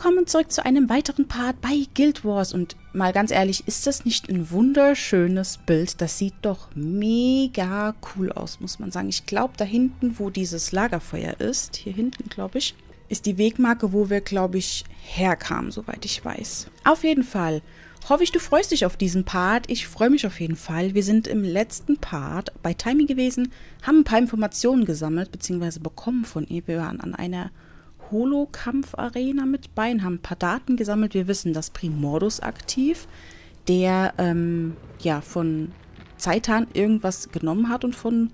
willkommen zurück zu einem weiteren Part bei Guild Wars. Und mal ganz ehrlich, ist das nicht ein wunderschönes Bild? Das sieht doch mega cool aus, muss man sagen. Ich glaube, da hinten, wo dieses Lagerfeuer ist, hier hinten, glaube ich, ist die Wegmarke, wo wir, glaube ich, herkamen, soweit ich weiß. Auf jeden Fall hoffe ich, du freust dich auf diesen Part. Ich freue mich auf jeden Fall. Wir sind im letzten Part bei Taimi gewesen, haben ein paar Informationen gesammelt, beziehungsweise bekommen von ihr. Wir waren an einer Holo-Kampf-Arena mit bei und haben ein paar Daten gesammelt. Wir wissen, dass Primordus aktiv, der ja von Zhaitan irgendwas genommen hat und von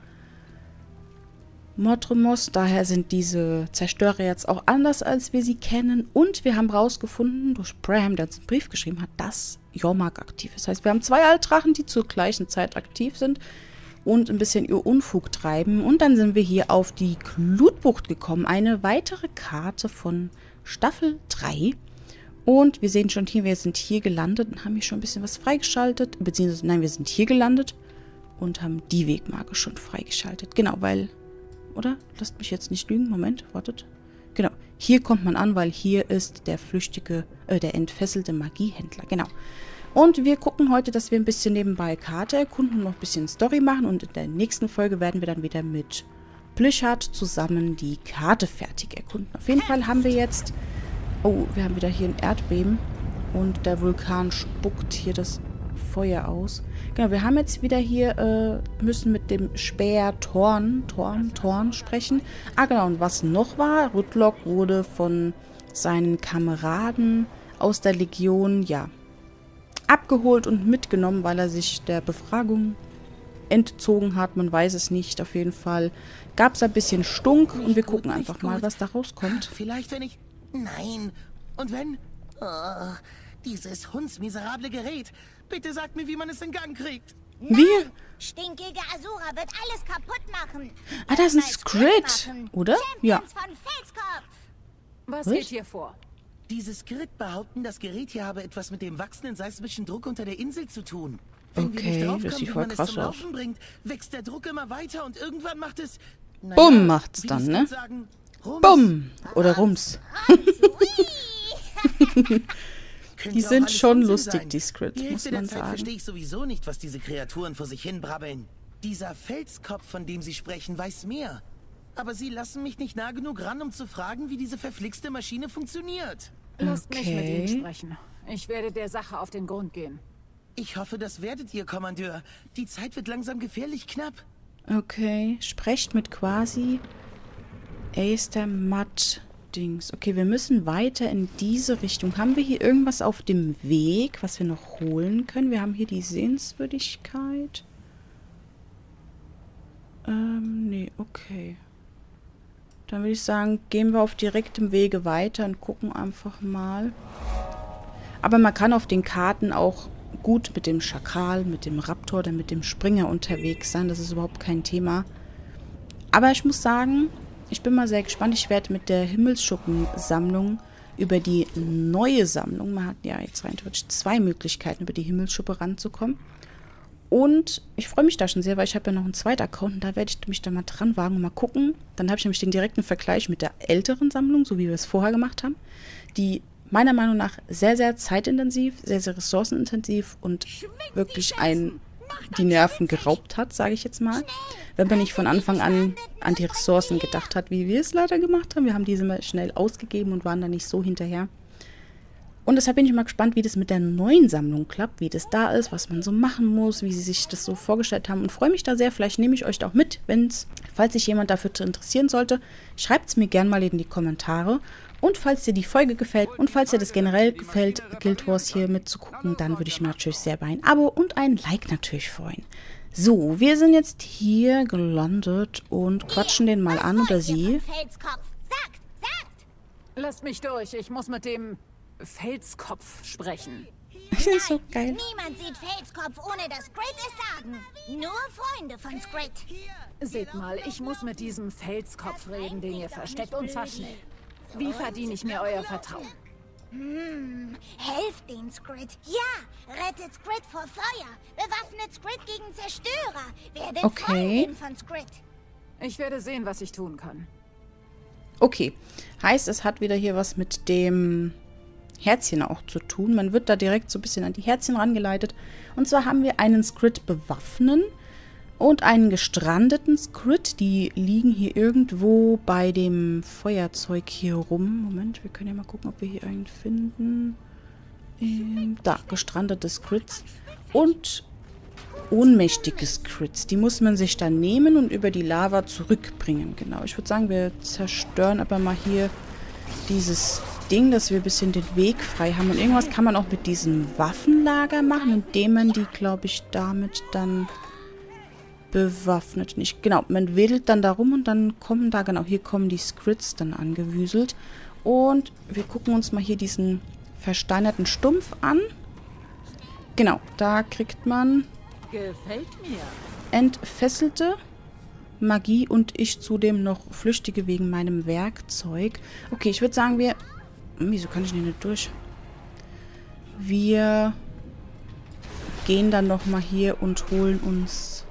Mordremos. Daher sind diese Zerstörer jetzt auch anders, als wir sie kennen. Und wir haben rausgefunden, durch Bram, der uns einen Brief geschrieben hat, dass Jormark aktiv ist. Das heißt, wir haben zwei Altdrachen, die zur gleichen Zeit aktiv sind und ein bisschen ihr Unfug treiben. Und dann sind wir hier auf die Glutbucht gekommen. Eine weitere Karte von Staffel 3. Und wir sehen schon hier, wir sind hier gelandet und haben hier schon ein bisschen was freigeschaltet. Beziehungsweise, nein, wir sind hier gelandet und haben die Wegmarke schon freigeschaltet. Genau, weil, oder? Lasst mich jetzt nicht lügen. Moment, wartet. Genau, hier kommt man an, weil hier ist der der entfesselte Magiehändler. Genau. Und wir gucken heute, dass wir ein bisschen nebenbei Karte erkunden und noch ein bisschen Story machen. Und in der nächsten Folge werden wir dann wieder mit Plichard zusammen die Karte fertig erkunden. Auf jeden Fall haben wir jetzt... Oh, wir haben wieder hier ein Erdbeben. Und der Vulkan spuckt hier das Feuer aus. Genau, wir haben jetzt wieder hier... müssen mit dem Speer Thorn sprechen. Ah, genau. Und was noch war, Rudlock wurde von seinen Kameraden aus der Legion, ja, abgeholt und mitgenommen, weil er sich der Befragung entzogen hat. Man weiß es nicht. Auf jeden Fall gab es ein bisschen Stunk und wir gucken einfach mal, was da rauskommt. Vielleicht, wenn ich... Nein. Und wenn... Oh, dieses hundsmiserable Gerät. Bitte sagt mir, wie man es in Gang kriegt. Wir? Stinkige Asura wird alles kaputt machen. Ah, das ist ein Squid, oder? Ja. Von Felskopf. Was geht hier vor? Diese Skrit behaupten, das Gerät hier habe etwas mit dem wachsenden seismischen Druck unter der Insel zu tun. Wenn wir nicht Okay, das sieht draufkommen, wie voll man es krass zum aus. Laufen bringt, wächst der Druck immer weiter und irgendwann macht es... Naja, Bumm macht's wie dann, die ne? Skrit sagen, Rums. Bumm! Oder Rums. Könnte Die auch sind alles schon Unsinn lustig, sein. die Script, Die muss Hälfte der man Zeit verstehe sagen. ich sowieso nicht, was diese Kreaturen vor sich hin brabbeln. Dieser Felskopf, von dem sie sprechen, weiß mehr. Aber sie lassen mich nicht nah genug ran, um zu fragen, wie diese verflixte Maschine funktioniert. Lasst mich mit Okay. ihm sprechen. Ich werde der Sache auf den Grund gehen. Ich hoffe, das werdet ihr, Kommandeur. Die Zeit wird langsam gefährlich knapp. Okay, sprecht mit quasi Aster Matt Dings. Okay, wir müssen weiter in diese Richtung. Haben wir hier irgendwas auf dem Weg, was wir noch holen können? Wir haben hier die Sehenswürdigkeit. Nee, okay. Dann würde ich sagen, gehen wir auf direktem Wege weiter und gucken einfach mal. Aber man kann auf den Karten auch gut mit dem Schakal, mit dem Raptor oder mit dem Springer unterwegs sein. Das ist überhaupt kein Thema. Aber ich muss sagen, ich bin mal sehr gespannt. Ich werde mit der Himmelsschuppensammlung über die neue Sammlung, man hat ja jetzt rein theoretisch zwei Möglichkeiten, über die Himmelsschuppe ranzukommen. Und ich freue mich da schon sehr, weil ich habe ja noch einen zweiten Account und da werde ich mich da mal dran wagen und mal gucken. Dann habe ich nämlich den direkten Vergleich mit der älteren Sammlung, so wie wir es vorher gemacht haben, die meiner Meinung nach sehr, sehr zeitintensiv, sehr, sehr ressourcenintensiv und wirklich die Nerven geraubt hat, sage ich jetzt mal. Wenn man nicht von Anfang an die Ressourcen gedacht hat, wie wir es leider gemacht haben. Wir haben diese mal schnell ausgegeben und waren da nicht so hinterher. Und deshalb bin ich mal gespannt, wie das mit der neuen Sammlung klappt, wie das da ist, was man so machen muss, wie sie sich das so vorgestellt haben. Und freue mich da sehr. Vielleicht nehme ich euch da auch mit, falls sich jemand dafür interessieren sollte. Schreibt es mir gerne mal in die Kommentare. Und falls dir die Folge gefällt und falls dir das generell gefällt, Guild Wars hier mitzugucken, dann würde ich mir natürlich sehr über ein Abo und ein Like natürlich freuen. So, wir sind jetzt hier gelandet und quatschen den mal an oder sie. Felskopf. Sagt! Lasst mich durch. Ich muss mit dem Felskopf sprechen. Das ist so geil. Niemand sieht Felskopf, ohne dass Skrit es sagen. Nur Freunde von Skrit. Seht mal, ich muss mit diesem Felskopf reden, den ihr versteckt, und zwar schnell. Wie verdiene ich mir euer Vertrauen? Helft den Skrit. Ja, rettet Skrit vor Feuer. Bewaffnet Skrit gegen Zerstörer. Werdet Okay. Freundin von Skrit. Ich werde sehen, was ich tun kann. Okay, heißt, es hat wieder hier was mit dem Herzchen auch zu tun. Man wird da direkt so ein bisschen an die Herzchen rangeleitet. Und zwar haben wir einen Squid bewaffnen und einen gestrandeten Squid. Die liegen hier irgendwo bei dem Feuerzeug hier rum. Moment, wir können ja mal gucken, ob wir hier einen finden. Da, gestrandete Squids. Und ohnmächtige Squids. Die muss man sich dann nehmen und über die Lava zurückbringen. Genau, ich würde sagen, wir zerstören aber mal hier dieses Ding, dass wir ein bisschen den Weg frei haben. Und irgendwas kann man auch mit diesem Waffenlager machen, indem man die, glaube ich, damit dann bewaffnet. Nicht. Genau, man wedelt dann da rum und dann kommen da, genau, hier kommen die Squids dann angewüselt. Und wir gucken uns mal hier diesen versteinerten Stumpf an. Genau, da kriegt man Gefällt mir. entfesselte Magie und ich zudem noch flüchtige wegen meinem Werkzeug. Okay, ich würde sagen, wir... Wieso kann ich denn nicht durch? Wir gehen dann nochmal hier und holen uns...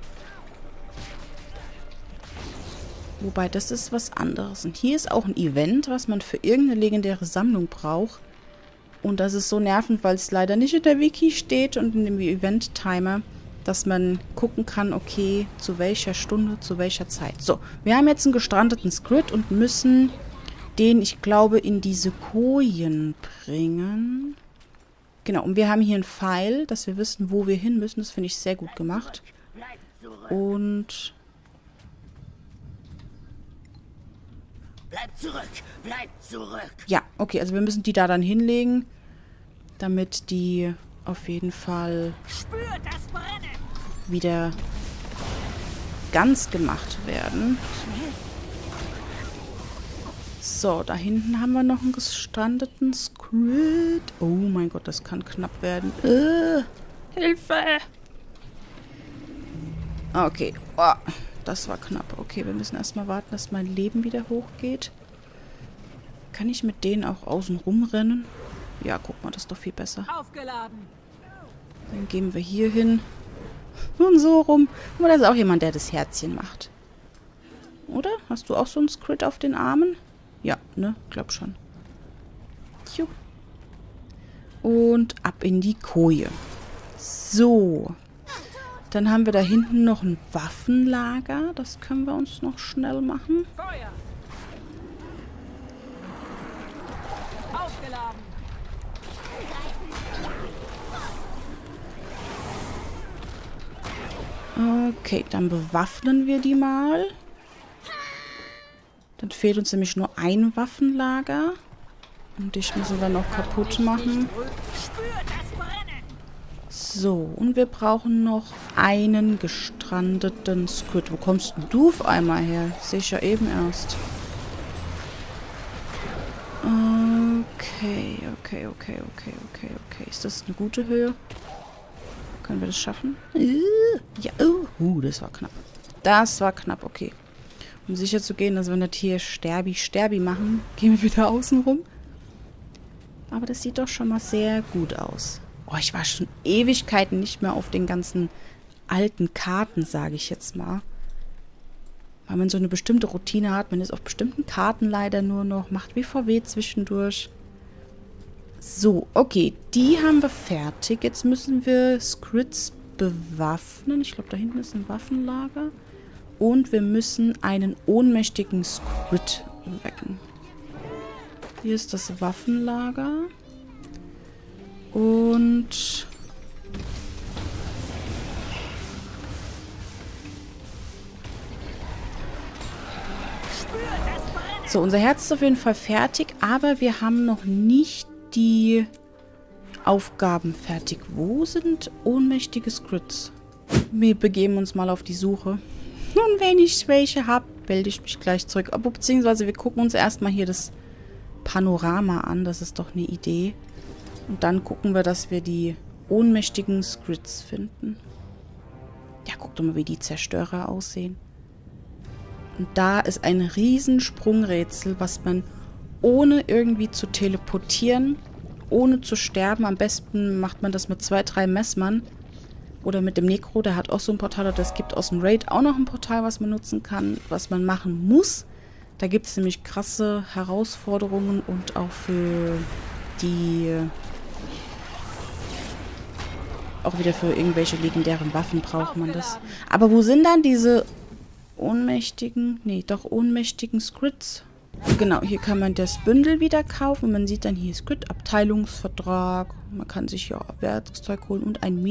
Wobei, das ist was anderes. Und hier ist auch ein Event, was man für irgendeine legendäre Sammlung braucht. Und das ist so nervend, weil es leider nicht in der Wiki steht und in dem Event-Timer, dass man gucken kann, okay, zu welcher Stunde, zu welcher Zeit. So, wir haben jetzt einen gestrandeten Squid und müssen den, ich glaube, in diese Kojen bringen. Genau, und wir haben hier einen Pfeil, dass wir wissen, wo wir hin müssen. Das finde ich sehr gut gemacht. Und... Bleib zurück! Bleib zurück! Ja, okay, also wir müssen die da dann hinlegen, damit die auf jeden Fall wieder ganz gemacht werden. So, da hinten haben wir noch einen gestrandeten Squid. Oh mein Gott, das kann knapp werden. Hilfe! Okay, oh, das war knapp. Okay, wir müssen erstmal warten, dass mein Leben wieder hochgeht. Kann ich mit denen auch außen rumrennen? Ja, guck mal, das ist doch viel besser. Aufgeladen. Dann gehen wir hier hin. Und so rum. Aber da ist auch jemand, der das Herzchen macht. Oder? Hast du auch so einen Squid auf den Armen? Ja, ne? Glaub schon. Jupp. Und ab in die Koje. So. Dann haben wir da hinten noch ein Waffenlager. Das können wir uns noch schnell machen. Feuer. Aufgeladen. Okay, dann bewaffnen wir die mal. Dann fehlt uns nämlich nur ein Waffenlager. Und dich müssen wir noch kaputt machen. So, und wir brauchen noch einen gestrandeten Squid. Wo kommst denn du auf einmal her? Sehe ich ja eben erst. Okay. Ist das eine gute Höhe? Können wir das schaffen? Ja, das war knapp. Das war knapp, okay. Um sicher zu gehen, dass wir nicht hier Sterbi machen, gehen wir wieder außen rum. Aber das sieht doch schon mal sehr gut aus. Oh, ich war schon Ewigkeiten nicht mehr auf den ganzen alten Karten, sage ich jetzt mal. Weil man so eine bestimmte Routine hat. Man ist auf bestimmten Karten leider nur noch, macht wie VW zwischendurch. So, okay, die haben wir fertig. Jetzt müssen wir Squids bewaffnen. Ich glaube, da hinten ist ein Waffenlager. Und wir müssen einen ohnmächtigen Squid wecken. Hier ist das Waffenlager. Und... So, unser Herz ist auf jeden Fall fertig, aber wir haben noch nicht die Aufgaben fertig. Wo sind ohnmächtige Squids? Wir begeben uns mal auf die Suche. Und wenn ich welche habe, melde ich mich gleich zurück. Aber beziehungsweise wir gucken uns erstmal hier das Panorama an. Das ist doch eine Idee. Und dann gucken wir, dass wir die ohnmächtigen Squids finden. Ja, guck doch mal, wie die Zerstörer aussehen. Und da ist ein Riesensprungrätsel, was man ohne irgendwie zu teleportieren, ohne zu sterben, am besten macht man das mit 2, 3 Messmann oder mit dem Necro, der hat auch so ein Portal, oder es gibt aus dem Raid auch noch ein Portal, was man nutzen kann, was man machen muss. Da gibt es nämlich krasse Herausforderungen und auch für die auch wieder für irgendwelche legendären Waffen braucht man das. Aber wo sind dann diese ohnmächtigen, ohnmächtigen Scrits? Genau, hier kann man das Bündel wieder kaufen. Man sieht dann hier Scrit, Abteilungsvertrag. Man kann sich hier Werkzeug holen und ein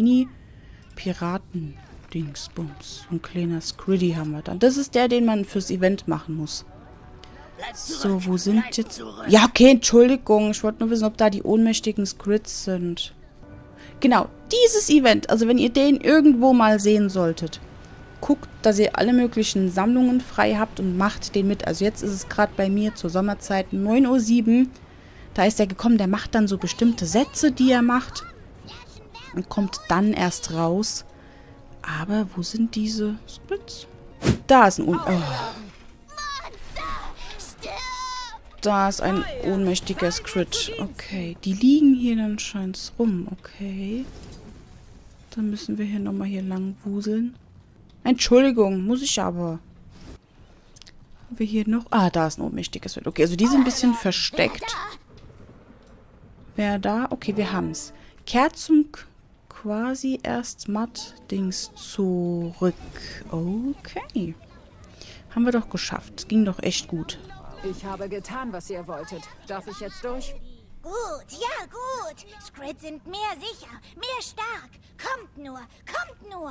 Mini-Piraten-Dingsbums. So ein kleiner Scritty haben wir dann. Das ist der, den man fürs Event machen muss. So, wo sind jetzt... Ja, okay, Entschuldigung. Ich wollte nur wissen, ob da die ohnmächtigen Scrits sind. Genau, dieses Event. Also wenn ihr den irgendwo mal sehen solltet, guckt, dass ihr alle möglichen Sammlungen frei habt und macht den mit. Also jetzt ist es gerade bei mir zur Sommerzeit 9:07 Uhr. Da ist er gekommen, der macht dann so bestimmte Sätze, die er macht. Und kommt dann erst raus. Aber wo sind diese Splits? Da ist ein Da ist ein ohnmächtiger Scrit. Okay, die liegen hier dann scheint's rum. Okay. Dann müssen wir hier nochmal hier lang wuseln. Entschuldigung, muss ich aber. Haben wir hier noch... Ah, da ist ein ohnmächtiges Scrit. Okay, also die sind ein bisschen versteckt. Wer da? Okay, wir haben's. Kehrt zum quasi erst Matt-Dings zurück. Okay. Haben wir doch geschafft. Ging doch echt gut. Ich habe getan, was ihr wolltet. Darf ich jetzt durch? Gut, ja gut. Scrits sind mehr sicher, mehr stark. Kommt nur, kommt nur.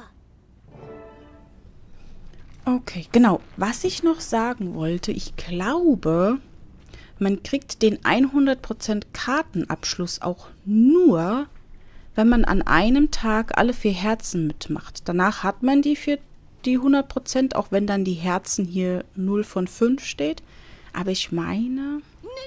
Okay, genau. Was ich noch sagen wollte, ich glaube, man kriegt den 100% Kartenabschluss auch nur, wenn man an einem Tag alle 4 Herzen mitmacht. Danach hat man die 100%, auch wenn dann die Herzen hier 0 von 5 steht. Aber ich meine,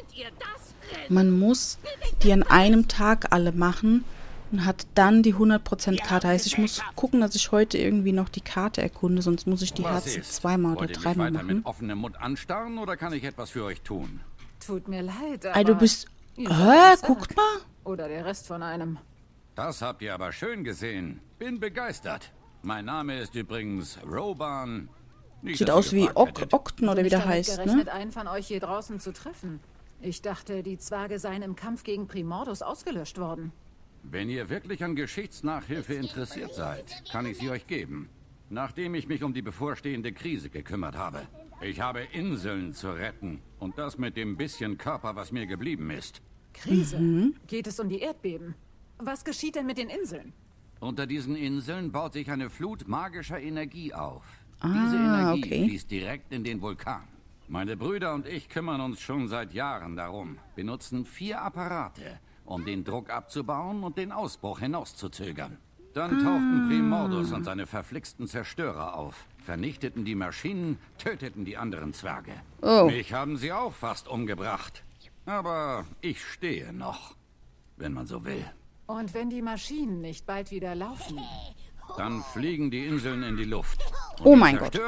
man muss die an einem Tag alle machen und hat dann die 100% Karte. Heißt, ich muss gucken, dass ich heute irgendwie noch die Karte erkunde, sonst muss ich die Herzen zweimal oder dreimal machen. Mit offenem Mund anstarren oder kann ich etwas für euch tun? Tut mir leid, aber... Ey, du bist... guckt mal. Oder der Rest von einem. Das habt ihr aber schön gesehen. Bin begeistert. Mein Name ist übrigens Roban. Nicht, Sieht aus wie Okten oder wie der heißt, gerechnet, ne? einen von euch hier draußen zu treffen. Ich dachte, die Zwerge seien im Kampf gegen Primordus ausgelöscht worden. Wenn ihr wirklich an Geschichtsnachhilfe interessiert seid, kann ich sie euch geben. Nachdem ich mich um die bevorstehende Krise gekümmert habe. Ich habe Inseln zu retten. Und das mit dem bisschen Körper, was mir geblieben ist. Krise? Geht es um die Erdbeben? Was geschieht denn mit den Inseln? Unter diesen Inseln baut sich eine Flut magischer Energie auf. Diese Energie fließt direkt in den Vulkan. Meine Brüder und ich kümmern uns schon seit Jahren darum. Benutzen 4 Apparate, um den Druck abzubauen und den Ausbruch hinauszuzögern. Dann tauchten Primordus und seine verflixten Zerstörer auf, vernichteten die Maschinen, töteten die anderen Zwerge. Mich haben sie auch fast umgebracht. Aber ich stehe noch, wenn man so will. Und wenn die Maschinen nicht bald wieder laufen? Dann fliegen die Inseln in die Luft. Und oh mein Gott.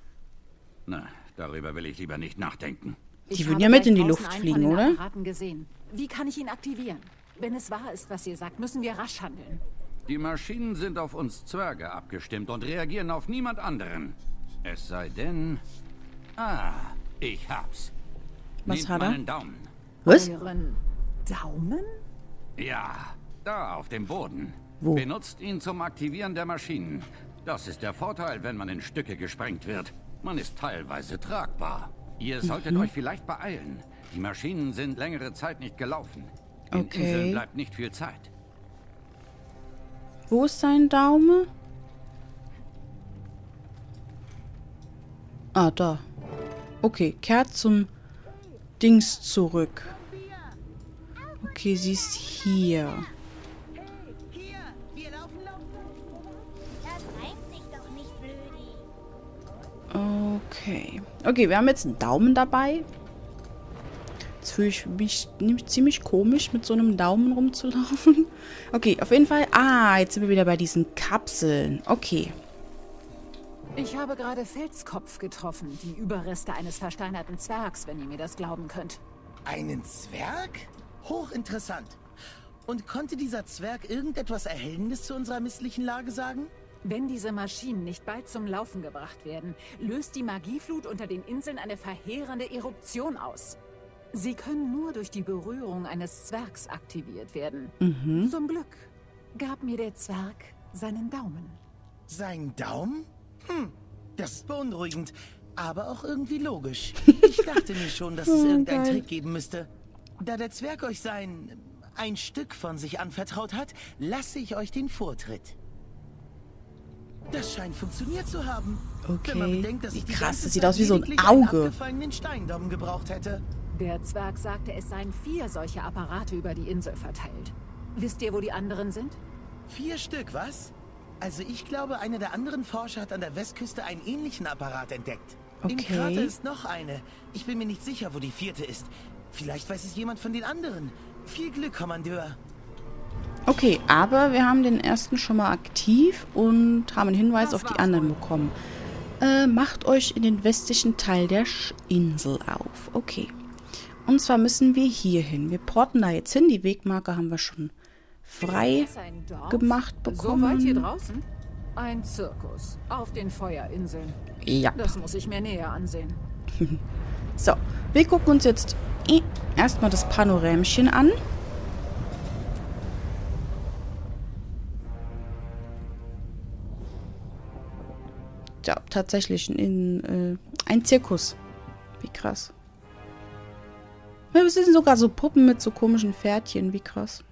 Na, darüber will ich lieber nicht nachdenken. Die würden ja mit in die Luft fliegen, oder? Gesehen. Wie kann ich ihn aktivieren? Wenn es wahr ist, was ihr sagt, müssen wir rasch handeln. Die Maschinen sind auf uns Zwerge abgestimmt und reagieren auf niemand anderen. Es sei denn... Ah, ich hab's. Was hat er? Meinen Daumen. Was? Euren Daumen? Ja, da auf dem Boden. Wo? Benutzt ihn zum Aktivieren der Maschinen. Das ist der Vorteil, wenn man in Stücke gesprengt wird. Man ist teilweise tragbar. Ihr solltet euch vielleicht beeilen. Die Maschinen sind längere Zeit nicht gelaufen. Den Inseln bleibt nicht viel Zeit. Wo ist sein Daumen? Ah, da. Okay, kehrt zum Dings zurück. Okay, sie ist hier. Okay. Okay, wir haben jetzt einen Daumen dabei. Jetzt fühle ich mich ziemlich komisch, mit so einem Daumen rumzulaufen. Okay, auf jeden Fall. Ah, jetzt sind wir wieder bei diesen Kapseln. Okay. Ich habe gerade Felskopf getroffen. Die Überreste eines versteinerten Zwergs, wenn ihr mir das glauben könnt. Einen Zwerg? Hochinteressant. Und konnte dieser Zwerg irgendetwas Erhellendes zu unserer misslichen Lage sagen? Wenn diese Maschinen nicht bald zum Laufen gebracht werden, löst die Magieflut unter den Inseln eine verheerende Eruption aus. Sie können nur durch die Berührung eines Zwergs aktiviert werden. Zum Glück gab mir der Zwerg seinen Daumen. Sein Daumen? Das ist beunruhigend, aber auch irgendwie logisch. Ich dachte mir schon, dass es irgendeinen Trick geben müsste. Da der Zwerg euch ein Stück von sich anvertraut hat, lasse ich euch den Vortritt. Das scheint funktioniert zu haben. Okay. Wenn man bedenkt, dass Wie ich die krass, ganze das sieht Zeit aus wie so ein lediglich einen Auge. abgefallenen Steindaumen gebraucht hätte. Der Zwerg sagte, es seien 4 solche Apparate über die Insel verteilt. Wisst ihr, wo die anderen sind? 4 Stück, was? Also ich glaube, einer der anderen Forscher hat an der Westküste einen ähnlichen Apparat entdeckt. Im Okay. Krater ist noch eine. Ich bin mir nicht sicher, wo die 4. ist. Vielleicht weiß es jemand von den anderen. Viel Glück, Kommandeur. Okay, aber wir haben den ersten schon mal aktiv und haben einen Hinweis auf die anderen bekommen. Macht euch in den westlichen Teil der Insel auf. Okay. Und zwar müssen wir hier hin. Wir porten da jetzt hin. Die Wegmarke haben wir schon frei gemacht bekommen. So weit hier draußen? Ein Zirkus auf den Feuerinseln. Ja. Das muss ich mir näher ansehen. So, wir gucken uns jetzt erstmal das Panorämchen an. Ja, tatsächlich ein Zirkus. Wie krass. Ja, es sind sogar so Puppen mit so komischen Pferdchen. Wie krass.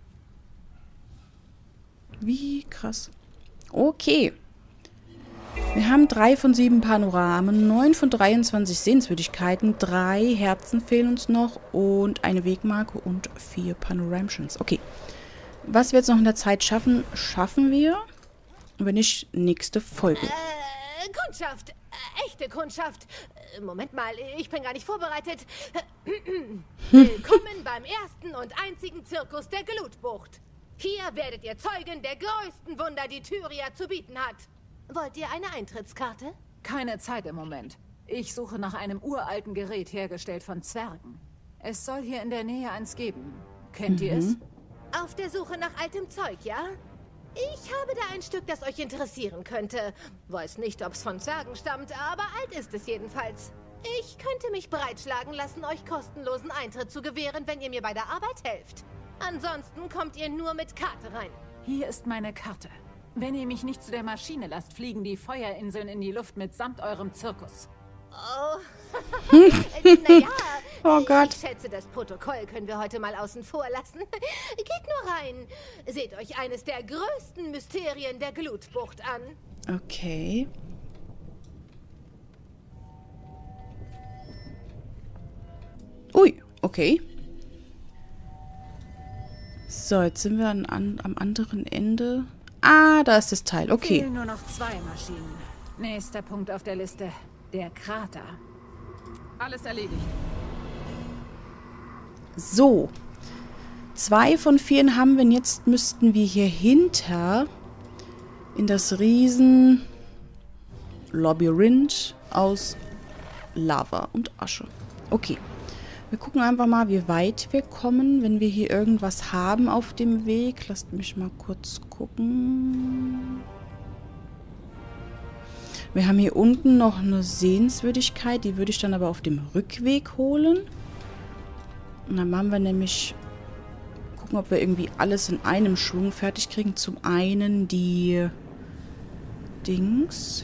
Wie krass. Okay. Wir haben 3 von 7 Panoramen, 9 von 23 Sehenswürdigkeiten, 3 Herzen fehlen uns noch und eine Wegmarke und 4 Panoramtions. Okay. Was wir jetzt noch in der Zeit schaffen, schaffen wir. Wenn nicht, nächste Folge. Kundschaft. Echte Kundschaft. Moment mal, ich bin gar nicht vorbereitet. Willkommen beim ersten und einzigen Zirkus der Glutbucht. Hier werdet ihr Zeugen der größten Wunder, die Tyria zu bieten hat. Wollt ihr eine Eintrittskarte? Keine Zeit im Moment. Ich suche nach einem uralten Gerät, hergestellt von Zwergen. Es soll hier in der Nähe eins geben. Kennt ihr es? Auf der Suche nach altem Zeug, ja? Ich habe da ein Stück, das euch interessieren könnte. Weiß nicht, ob es von Zwergen stammt, aber alt ist es jedenfalls. Ich könnte mich breitschlagen lassen, euch kostenlosen Eintritt zu gewähren, wenn ihr mir bei der Arbeit helft. Ansonsten kommt ihr nur mit Karte rein. Hier ist meine Karte. Wenn ihr mich nicht zu der Maschine lasst, fliegen die Feuerinseln in die Luft mitsamt eurem Zirkus. Oh, naja, Oh Gott. ich schätze, das Protokoll können wir heute mal außen vor lassen. Geht nur rein. Seht euch eines der größten Mysterien der Glutbucht an. Okay. Ui, okay. So, jetzt sind wir am anderen Ende. Ah, da ist das Teil. Okay. Fehlen nur noch 2 Maschinen. Nächster Punkt auf der Liste. Der Krater. Alles erledigt. So. 2 von 4 haben wir. Und jetzt müssten wir hier hinter in das riesen Labyrinth aus Lava und Asche. Okay. Wir gucken einfach mal, wie weit wir kommen, wenn wir hier irgendwas haben auf dem Weg. Lasst mich mal kurz gucken. Wir haben hier unten noch eine Sehenswürdigkeit. Die würde ich dann aber auf dem Rückweg holen. Und dann machen wir nämlich... Gucken, ob wir irgendwie alles in einem Schwung fertig kriegen. Zum einen die... Dings...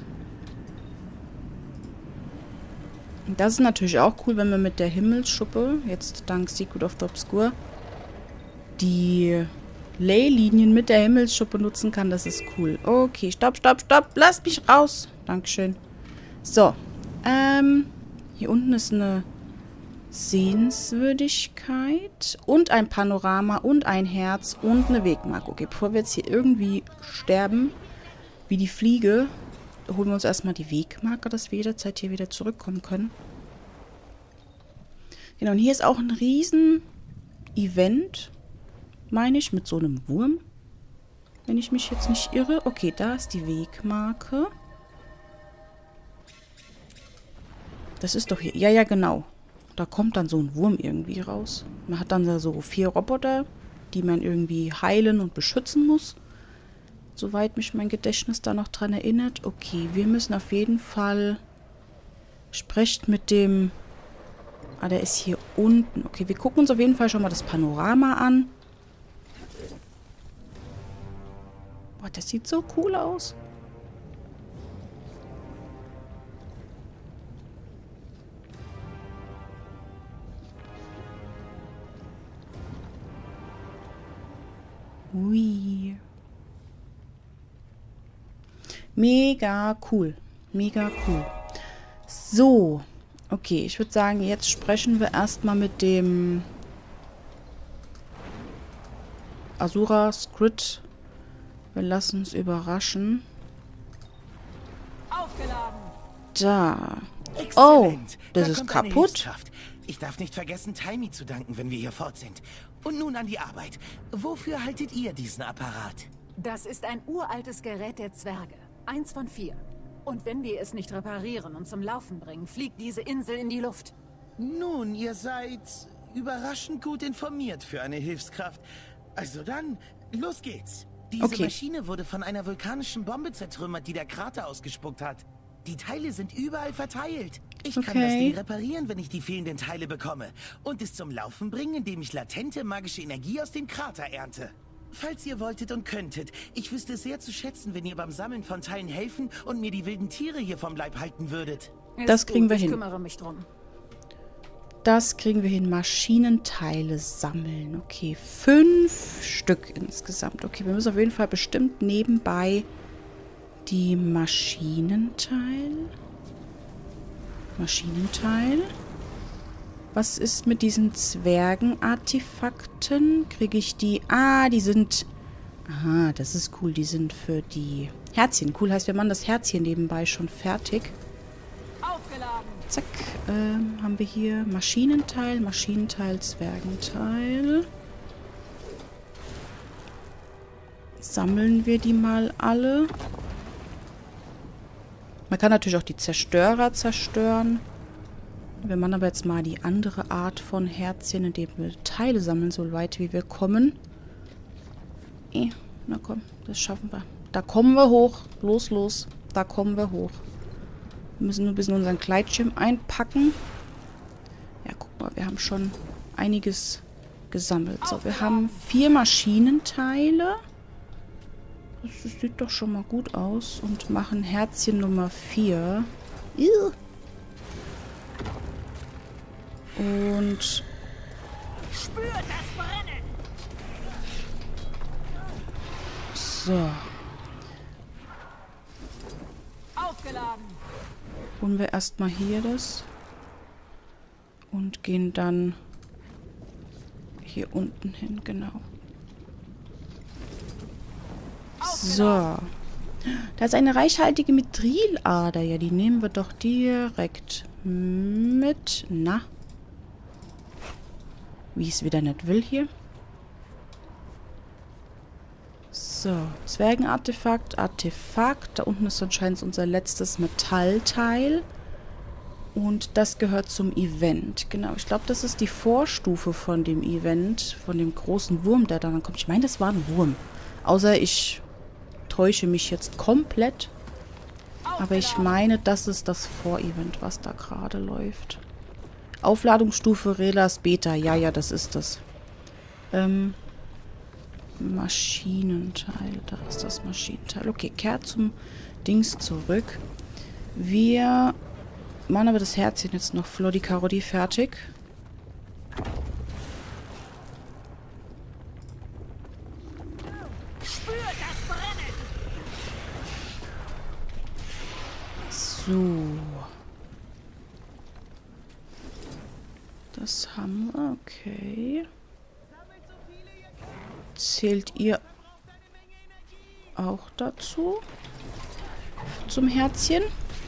Das ist natürlich auch cool, wenn man mit der Himmelsschuppe, jetzt dank Secret of the Obscure, die Leylinien mit der Himmelsschuppe nutzen kann. Das ist cool. Okay, stopp, stopp, stopp. Lasst mich raus. Dankeschön. So. Hier unten ist eine Sehenswürdigkeit und ein Panorama und ein Herz und eine Wegmarke. Okay, bevor wir jetzt hier irgendwie sterben, wie die Fliege... holen wir uns erstmal die Wegmarke, dass wir jederzeit hier wieder zurückkommen können. Genau, und hier ist auch ein riesen Event, meine ich, mit so einem Wurm. Wenn ich mich jetzt nicht irre. Okay, da ist die Wegmarke. Das ist doch hier. Ja, ja, genau. Da kommt dann so ein Wurm irgendwie raus. Man hat dann da so 4 Roboter, die man irgendwie heilen und beschützen muss. Soweit mich mein Gedächtnis da noch dran erinnert. Okay, wir müssen auf jeden Fall... Sprecht mit dem Ah, der ist hier unten. Okay, wir gucken uns auf jeden Fall schon mal das Panorama an. Boah, das sieht so cool aus. Ui. Mega cool. Mega cool. So. Okay, ich würde sagen, jetzt sprechen wir erstmal mit dem Azura Squid. Wir lassen uns überraschen. Aufgeladen. Da. Exzellent. Oh, das Da ist kommt eine kaputt. Hilfskraft. Ich darf nicht vergessen, Taimi zu danken, wenn wir hier fort sind. Und nun an die Arbeit. Wofür haltet ihr diesen Apparat? Das ist ein uraltes Gerät der Zwerge. 1 von 4. Und wenn wir es nicht reparieren und zum Laufen bringen, fliegt diese Insel in die Luft. Nun, ihr seid überraschend gut informiert für eine Hilfskraft. Also dann, los geht's. Diese Maschine wurde von einer vulkanischen Bombe zertrümmert, die der Krater ausgespuckt hat. Die Teile sind überall verteilt. Ich kann das Ding reparieren, wenn ich die fehlenden Teile bekomme. Und es zum Laufen bringen, indem ich latente magische Energie aus dem Krater ernte. Falls ihr wolltet und könntet, ich wüsste es sehr zu schätzen, wenn ihr beim Sammeln von Teilen helfen und mir die wilden Tiere hier vom Leib halten würdet. Das kriegen wir hin. Ich kümmere mich drum. Das kriegen wir hin. Maschinenteile sammeln. Okay, 5 Stück insgesamt. Okay, wir müssen auf jeden Fall bestimmt nebenbei die Maschinenteil. Was ist mit diesen Zwergenartefakten? Kriege ich die... Ah, die sind... Aha, das ist cool. Die sind für die Herzchen. Cool, heißt, wir machen das Herzchen nebenbei schon fertig. Aufgeladen. Zack. Haben wir hier Maschinenteil, Zwergenteil. Sammeln wir die mal alle. Man kann natürlich auch die Zerstörer zerstören. Wir machen aber jetzt mal die andere Art von Herzchen, indem wir Teile sammeln, so weit wie wir kommen. Na komm, das schaffen wir. Da kommen wir hoch. Los. Da kommen wir hoch. Wir müssen nur ein bisschen unseren Gleitschirm einpacken. Ja, guck mal, wir haben schon einiges gesammelt. So, wir haben 4 Maschinenteile. Das sieht doch schon mal gut aus. Und machen Herzchen Nummer 4. Und... Spür das Brennen! So. Aufgeladen. Holen wir erstmal hier das. Und gehen dann hier unten hin, genau. So. Da ist eine reichhaltige Mithril-Ader. Ja, die nehmen wir doch direkt mit. Na. Wie ich es wieder nicht will hier. So. Zwergenartefakt, Artefakt. Da unten ist anscheinend unser letztes Metallteil. Und das gehört zum Event. Genau, ich glaube, das ist die Vorstufe von dem Event. Von dem großen Wurm, der dann kommt. Ich meine, das war ein Wurm. Außer ich täusche mich jetzt komplett. Aber ich meine, das ist das Vorevent, was da gerade läuft. Aufladungsstufe Relas Beta. Ja, das ist das. Maschinenteil. Da ist das Maschinenteil. Okay, kehrt zum Dings zurück. Wir machen aber das Herzchen jetzt noch Floddy Karodi fertig. So. Das haben wir. Okay. Zählt ihr auch dazu? Zum Herzchen?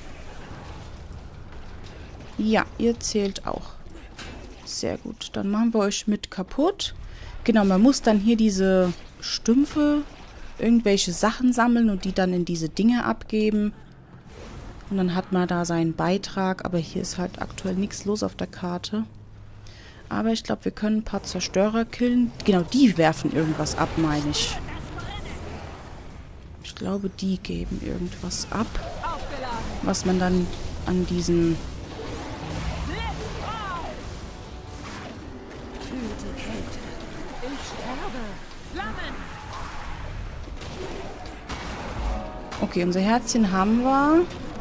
Ja, ihr zählt auch. Sehr gut. Dann machen wir euch mit kaputt. Genau, man muss dann hier diese Stümpfe, irgendwelche Sachen sammeln und die dann in diese Dinge abgeben. Und dann hat man da seinen Beitrag. Aber hier ist halt aktuell nichts los auf der Karte. Aber ich glaube, wir können ein paar Zerstörer killen. Genau, die werfen irgendwas ab, meine ich. Ich glaube, die geben irgendwas ab. Was man dann an diesen Okay, unser Herzchen haben wir.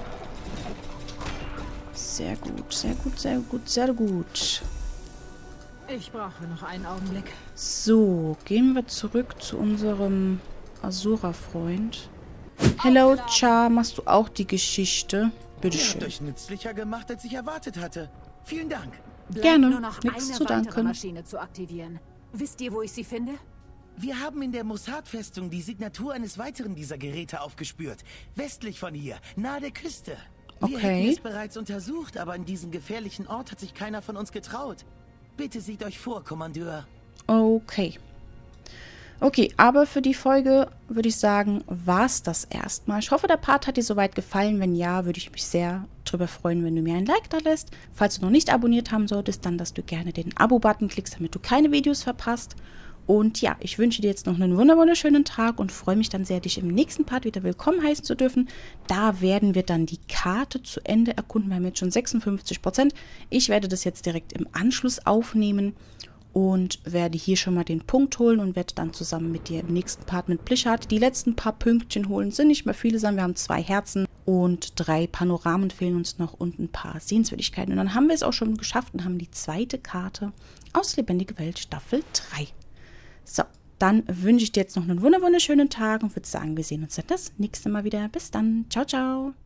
Sehr gut, sehr gut, sehr gut, sehr gut. Ich brauche noch einen Augenblick. So, gehen wir zurück zu unserem Asura-Freund. Hello, Char, machst du auch die Geschichte? Bitte schön. Ihr habt euch nützlicher gemacht, als ich erwartet hatte. Vielen Dank. Gerne, Nur noch nichts eine zu weitere danken. Maschine zu aktivieren. Wisst ihr, wo ich sie finde? Wir haben in der Mossad-Festung die Signatur eines weiteren dieser Geräte aufgespürt. Westlich von hier, nahe der Küste. Wir hätten es bereits untersucht, aber an diesem gefährlichen Ort hat sich keiner von uns getraut. Bitte seht euch vor, Kommandeur. Okay. Okay, aber für die Folge würde ich sagen, war es das erstmal. Ich hoffe, der Part hat dir soweit gefallen. Wenn ja, würde ich mich sehr drüber freuen, wenn du mir ein Like da lässt. Falls du noch nicht abonniert haben solltest, dann, dass du gerne den Abo-Button klickst, damit du keine Videos verpasst. Und ja, ich wünsche dir jetzt noch einen wunderschönen Tag und freue mich dann sehr, dich im nächsten Part wieder willkommen heißen zu dürfen. Da werden wir dann die Karte zu Ende erkunden. Wir haben jetzt schon 56%. Ich werde das jetzt direkt im Anschluss aufnehmen und werde hier schon mal den Punkt holen und werde dann zusammen mit dir im nächsten Part mit Blichhardt die letzten paar Pünktchen holen. Sind nicht mehr viele, sondern wir haben 2 Herzen und 3 Panoramen fehlen uns noch und ein paar Sehenswürdigkeiten. Und dann haben wir es auch schon geschafft und haben die zweite Karte aus Lebendige Welt Staffel 3. So, dann wünsche ich dir jetzt noch einen wunderschönen Tag und würde sagen, wir sehen uns dann das nächste Mal wieder. Bis dann. Ciao, ciao.